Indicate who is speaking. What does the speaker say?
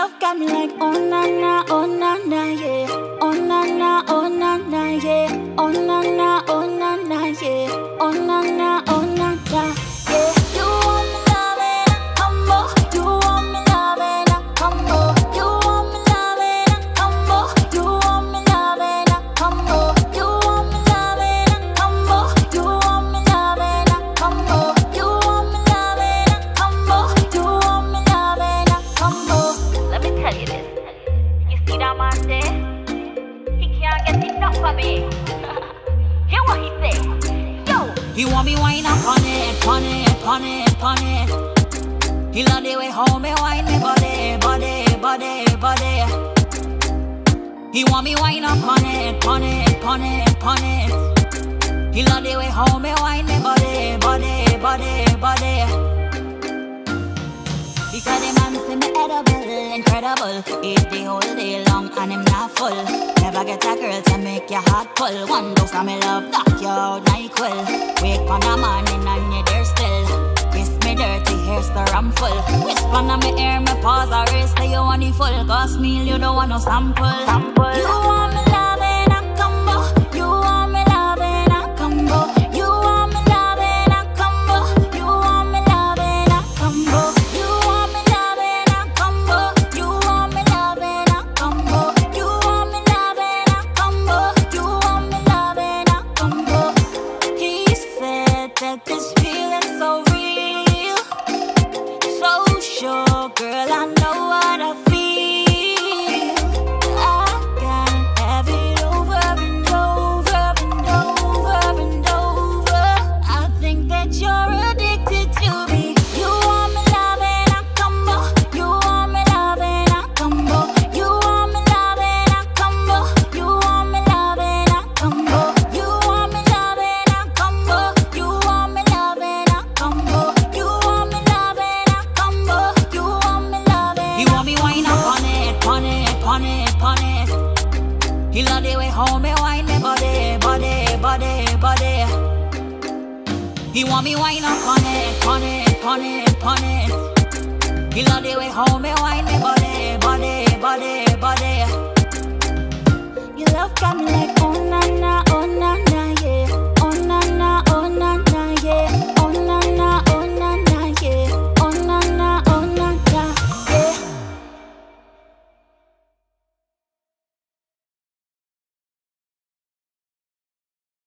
Speaker 1: love got me like oh na na, yeah. Oh na na, yeah. Oh na na, yeah. Oh na na, yeah. You want me love and I come more. You want me love and I come more. You want me love and I come more. You want me love and I come more. You want me love and I come more. You want me love and I come more. You want me love and I come more. You want me love and I come more.
Speaker 2: Let me tell you this. You see that man there? He can't get enough of me. Hear what he say? Yo!
Speaker 3: He want me wine up on it, on it, on it, on it. He love the way how me wine me body, body, body, body. He want me wine up on it, on it, on it, on it. He love the way how me wine me body, body, body, body. Because the man say me edible, incredible. Eat the whole day long and him not full. Never get a girl to make your heart pull. One dose of me love knock you out like quill. Wake on the morning and you there still. Kiss me dirty hair stir I'm full. Whisper on me ear me pause or race till you want the full. Cause meal you don't want no sample.
Speaker 1: You want me love and I come more. You want me love and I come more. You want me love and I come more. You want me love and I come more. You want me love and I come more. You want me love and I come more. You want me love and I come more. You want me love and I come more. He said that this feeling's so real, so sure, girl. I know what I feel.
Speaker 3: He love the way how me wine me body, body, body, body. He want me wine up on it, on it, on it, on it. He love the way how me wine me body, body, body, body.
Speaker 1: Your love got me like oh na na,